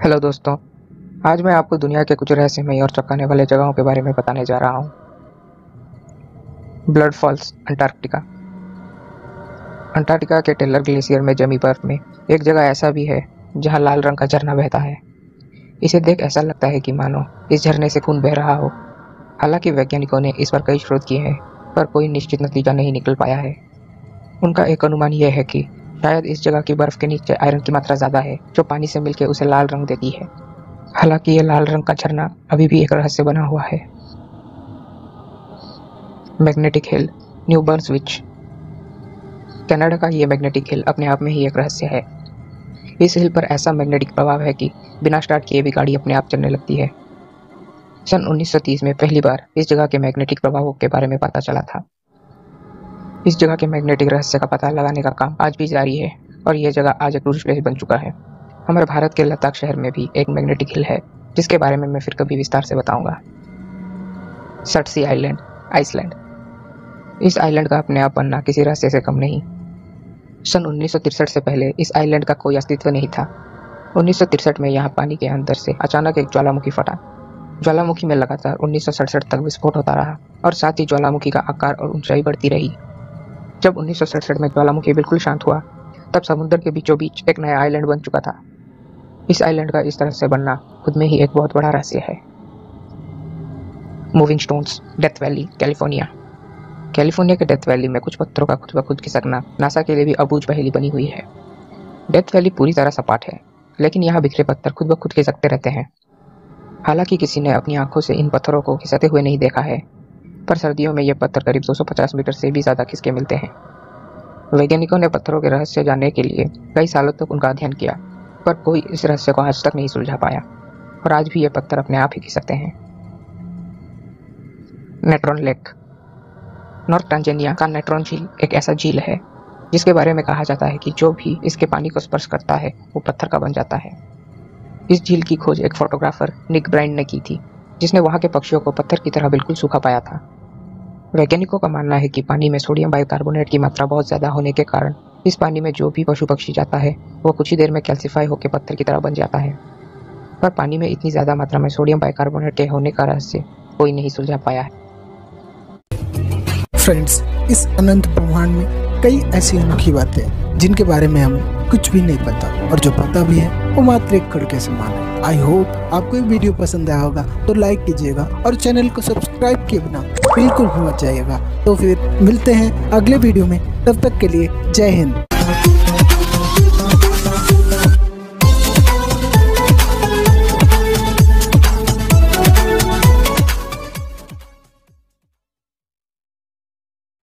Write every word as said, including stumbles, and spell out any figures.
Hello दोस्तों, आज मैं आपको दुनिया के कुछ रहस्यमय और चौंकाने वाले जगहों के बारे में बताने जा रहा हूँ। Blood falls, Antarctica. अंटार्कटिका के टेलर ग्लेशियर में जमी बर्फ में एक जगह ऐसा भी है जहाँ लाल रंग का झरना बहता है। इसे देख ऐसा लगता है कि मानो इस झरने से खून बह रहा हो। हालांकि वैज्ञानिकों ने इस पर कई शोध किए हैं, पर कोई निश्चित नतीजा नहीं निकल पाया है। उनका एक अनुमान यह है कि शायद इस जगह की बर्फ के नीचे आयरन की मात्रा ज़्यादा है, जो पानी से मिलकर उसे लाल रंग देती है। हालांकि यह लाल रंग का झरना अभी भी एक रहस्य बना हुआ है। Magnetic hill, New Brunswick. Canada का यह मैग्नेटिक हिल अपने आप में ही एक रहस्य है। इस हिल पर ऐसा मैग्नेटिक प्रभाव है कि बिना स्टार्ट किए भी गाड़ी अपने आप चलने लगती है। सन उन्नीस सौ तीस में पहली बार इस जगह के मैग्नेटिक प्रभावों के बारे में पता चला था। इस जगह के मैग्नेटिक रहस्य का पता लगाने का काम आज भी जारी है और यह जगह आज एक टूरिस्ट प्लेस बन चुका है। हमारे भारत के लद्दाख शहर में भी एक मैग्नेटिक हिल है, जिसके बारे में मैं फिर कभी विस्तार से बताऊंगा। Surtsey island, Iceland. इस आइलैंड का अपने आप बनना किसी रहस्य से कम नहीं। सन उन्नीस सौ तिरसठ से पहले इस आइलैंड का कोई अस्तित्व नहीं था। उन्नीस सौ तिरसठ में यहाँ पानी के अंदर से अचानक एक ज्वालामुखी फटा। ज्वालामुखी में लगातार उन्नीस सौ सड़सठ तक विस्फोट होता रहा और साथ ही ज्वालामुखी का आकार और ऊंचाई बढ़ती रही। जब उन्नीस सौ सड़सठ में ज्वालामुखी बिल्कुल शांत हुआ, तब समुद्र के बीचों बीच एक नया आइलैंड बन चुका था। इस आइलैंड का इस तरह से बनना खुद में ही एक बहुत बड़ा रहस्य है। Moving stones, Death Valley, California. California के डेथ वैली में कुछ पत्थरों का खुद ब खुद खिसकना नासा के लिए भी अबूझ पहेली बनी हुई है। डेथ वैली पूरी तरह सपाट है, लेकिन यहाँ बिखरे पत्थर खुद ब खुद खिसकते रहते हैं। हालांकि किसी ने अपनी आंखों से इन पत्थरों को खिसकते हुए नहीं देखा है, पर सर्दियों में ये पत्थर करीब दो सौ पचास मीटर से भी ज़्यादा खिसके मिलते हैं। वैज्ञानिकों ने पत्थरों के रहस्य जानने के लिए कई सालों तक उनका अध्ययन किया, पर कोई इस रहस्य को आज तक नहीं सुलझा पाया और आज भी ये पत्थर अपने आप ही खिसकते हैं। Natron lake. नॉर्थ टांजानिया का नेट्रॉन झील एक ऐसा झील है जिसके बारे में कहा जाता है कि जो भी इसके पानी को स्पर्श करता है वो पत्थर का बन जाता है। इस झील की खोज एक फोटोग्राफर निक ब्राइंड ने की थी, जिसने वहाँ के पक्षियों को पत्थर की तरह बिल्कुल सूखा पाया था। वैज्ञानिकों का मानना है कि पानी में सोडियम बाइकार्बोनेट की मात्रा बहुत ज़्यादा होने के कारण इस पानी में जो भी पशु पक्षी जाता है वो कुछ ही देर में कैल्सीफाई होकर पत्थर की तरह बन जाता है। पर पानी में इतनी ज़्यादा मात्रा में सोडियम बाइकार्बोनेट के होने का रहस्य कोई नहीं सुलझा पाया है। फ्रेंड्स, इस अनंत ब्रह्मांड में कई ऐसी अनोखी बातें हैं जिनके बारे में हमें कुछ भी नहीं पता, और जो पता भी है वो मात्र एक कण के समान है। आई होप आपको ये वीडियो पसंद आया होगा, तो लाइक कीजिएगा और चैनल को सब्सक्राइब किए बिना बिल्कुल भी मत जाइएगा। तो फिर मिलते हैं अगले वीडियो में, तब तक के लिए जय हिंद।